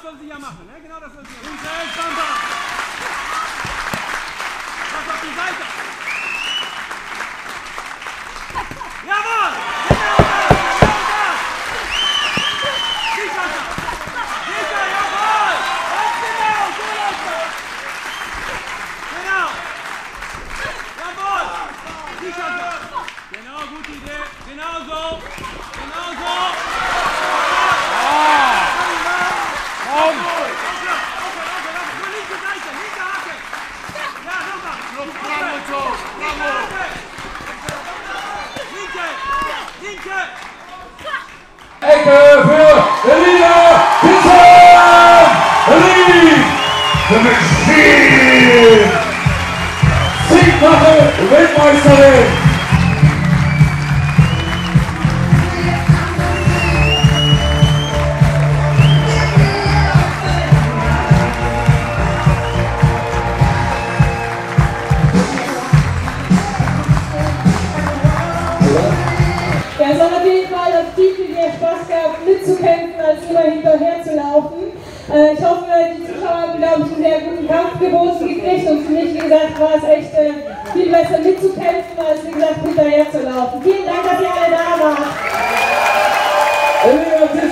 das soll sie ja machen, ne? Genau das soll sie ja machen. Pass auf die Seite. Jawohl! Genau das! Sicher, jawohl! Ganz genau, so läuft das! Genau! Jawohl! Sicher, genau, gute Idee. Genau so! Genau so! Komm! Nur linke Seite, linke Hacke! Ja, nochmal! Bravo, Joe! Bravo! Linke! Ecke für Elina Pinson! Elin! The Machine! 10-fache Weltmeisterin! Ja, es hat auf jeden Fall das viel mehr Spaß gehabt, mitzukämpfen, als immer hinterher zu laufen. Ich hoffe, die Zuschauer haben, glaube ich, einen sehr guten Kampf geboten gekriegt und für mich, wie gesagt, war es echt viel besser mitzukämpfen, als, wie gesagt, hinterher zu laufen. Vielen Dank, dass ihr alle da wart.